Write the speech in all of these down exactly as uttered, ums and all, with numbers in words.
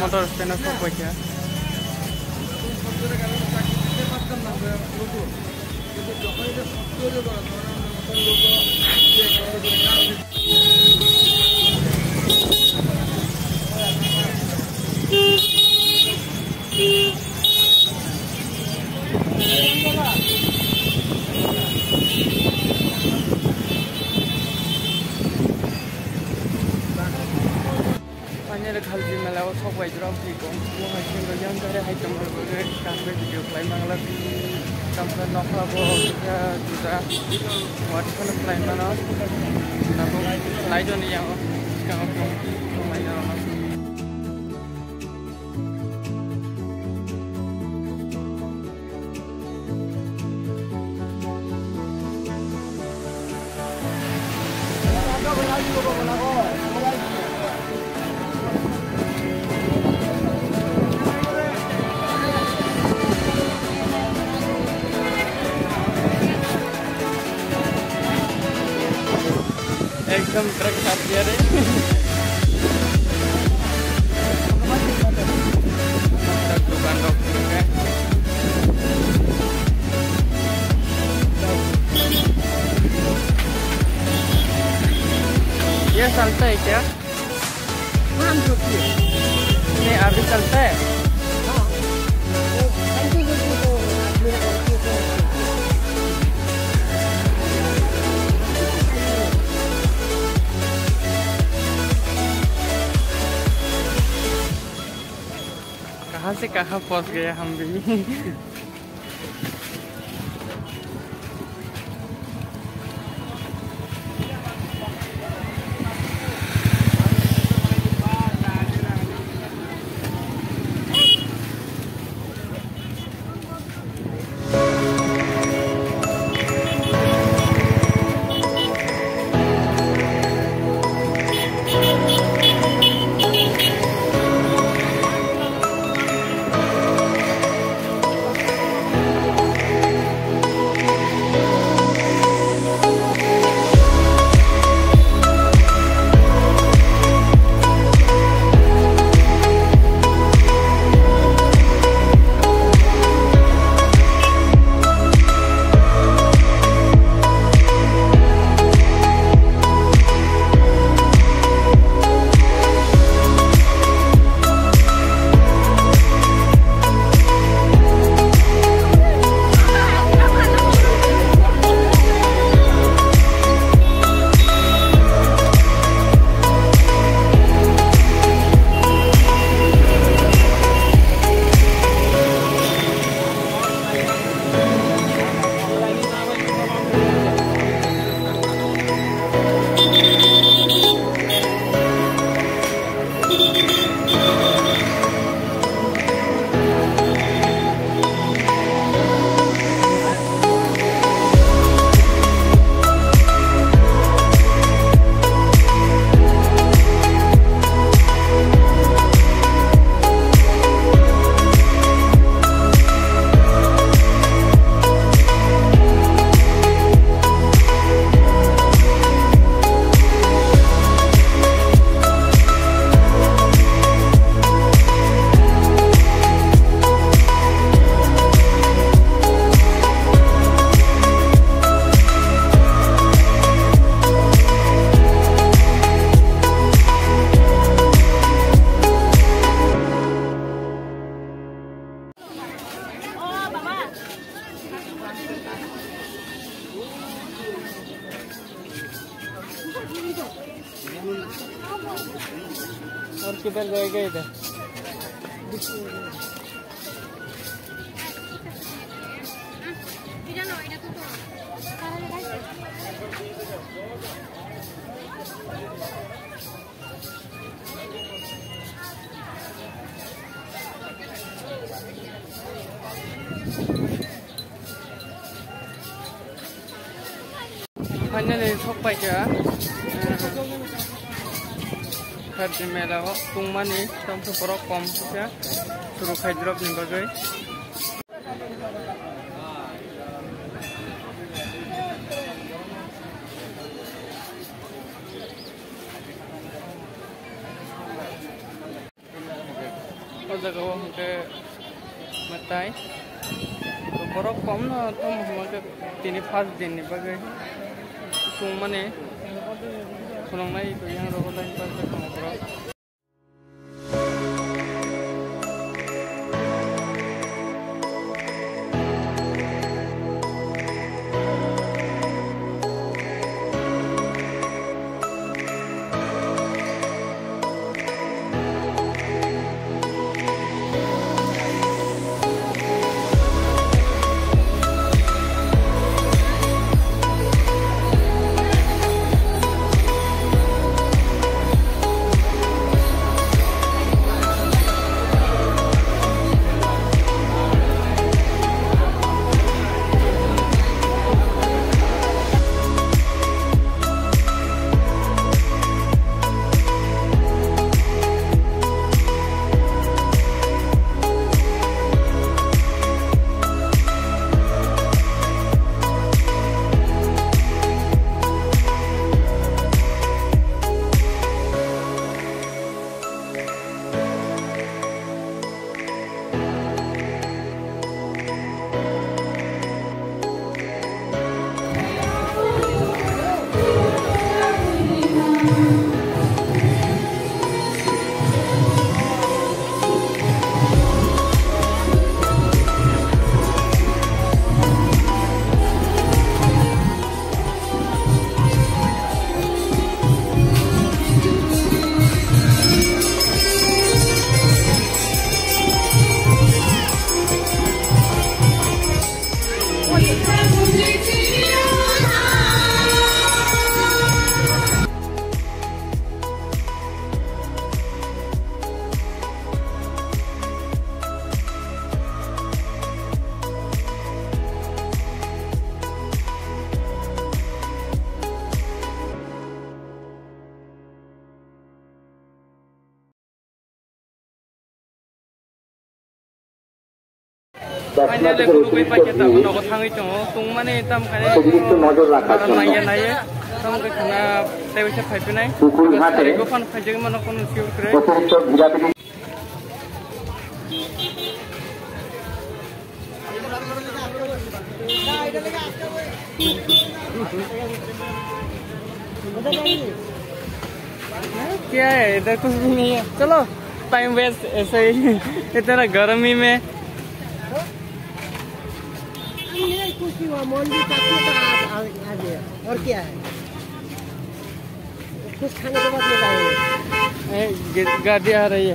motor stand of Pocha. Kharchi mela was so wide around people. One I think the young guy had come over there, can't wait to do flying Bangla, come from Nafabo, Juda, what kind of flying man out? Light on the young, come from my own. एकदम ट्रक साथ दिया रे दुकान doctor का ये चलता है क्या? ये अभी चलता है? कहाँ से कहाँ पहुँच गए हम भी और किधर जाएगा इधर फाइनली सफाई क्या Kharchi mela ho tungmani sampai porok kom saja suruh kaidrop nih bagai जगह हमके mutai तो बरफ कम ना तो हमके तीन फास्ट दिन निपगे तो मने खुलंगनाय तो यहाँ रोगलाइन पास कम बरफ Hanya le guru koi pakai tak nak thangai tu, tung mana tam kane orang naya naya, tam ke kena tewi se fight nai, hari ko fan fight jadi mana kon siur kere. क्या है इधर कुछ भी नहीं है चलो time waste ऐसे ही इतना गर्मी में और क्या है कुछ खाने के बाद में जाएंगे गाड़ी आ रही है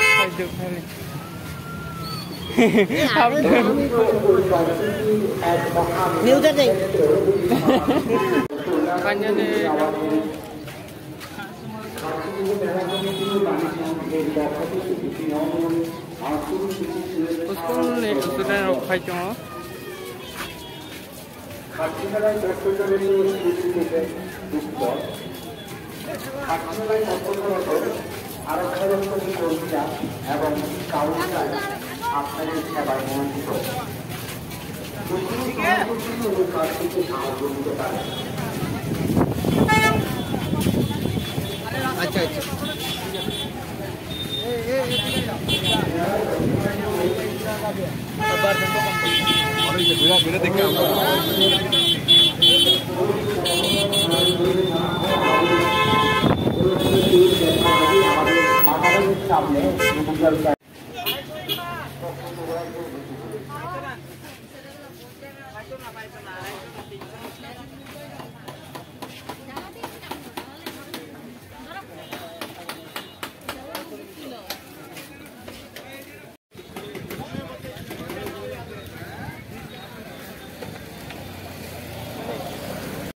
उधर देंगे उसको एक दूसरे रखा क्यों Kharchi মেলায় দর্শকদের নিয়ে উপস্থিত দুপুর Kharchi মেলায় অন্তর্গত আরো খরচী কর্মীরা এবং কাউন্টার আপনাদের সেবায় নিয়োজিত কার্তিকে সাহায্য করতে পারে আচ্ছা আচ্ছা और ये बिना बिना देख के